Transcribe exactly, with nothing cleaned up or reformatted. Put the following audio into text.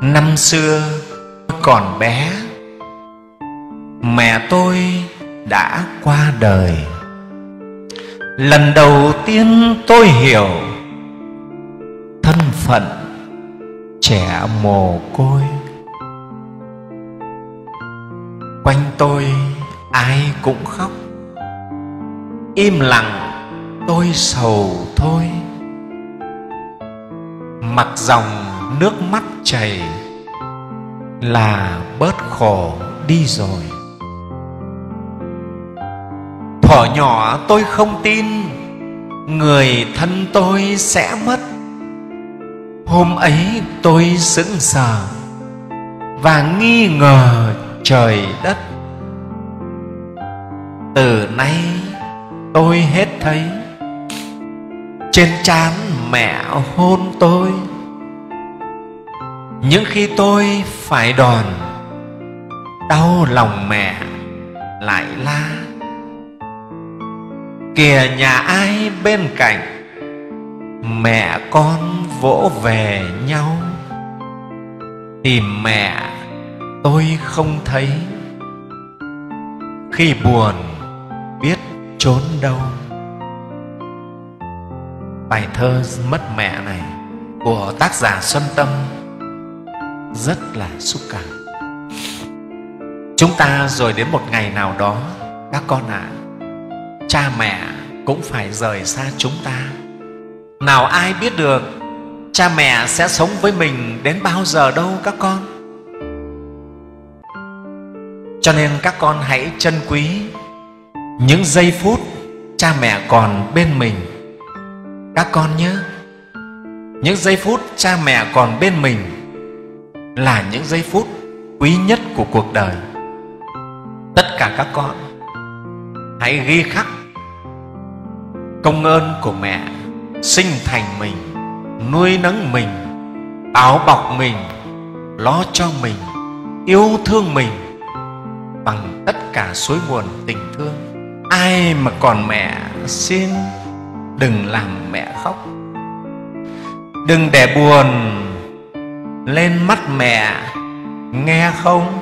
Năm xưa còn bé, mẹ tôi đã qua đời. Lần đầu tiên tôi hiểu thân phận trẻ mồ côi. Quanh tôi ai cũng khóc, im lặng tôi sầu thôi. Mặc dòng nước mắt chảy là bớt khổ đi rồi. Thuở nhỏ tôi không tin người thân tôi sẽ mất. Hôm ấy tôi sững sờ và nghi ngờ trời đất. Từ nay tôi hết thấy trên trán mẹ hôn tôi. Những khi tôi phải đòn, đau lòng mẹ lại la. Kìa nhà ai bên cạnh, mẹ con vỗ về nhau. Tìm mẹ tôi không thấy, khi buồn biết trốn đâu. Bài thơ Mất Mẹ này của tác giả Xuân Tâm rất là xúc cảm. Chúng ta rồi đến một ngày nào đó, các con ạ, à, cha mẹ cũng phải rời xa chúng ta. Nào ai biết được cha mẹ sẽ sống với mình đến bao giờ đâu các con. Cho nên các con hãy trân quý những giây phút cha mẹ còn bên mình. Các con nhớ, những giây phút cha mẹ còn bên mình là những giây phút quý nhất của cuộc đời. Tất cả các con hãy ghi khắc công ơn của mẹ sinh thành mình, nuôi nấng mình, bảo bọc mình, lo cho mình, yêu thương mình bằng tất cả suối nguồn tình thương. Ai mà còn mẹ xin đừng làm mẹ khóc. Đừng để buồn lên mắt mẹ, nghe không?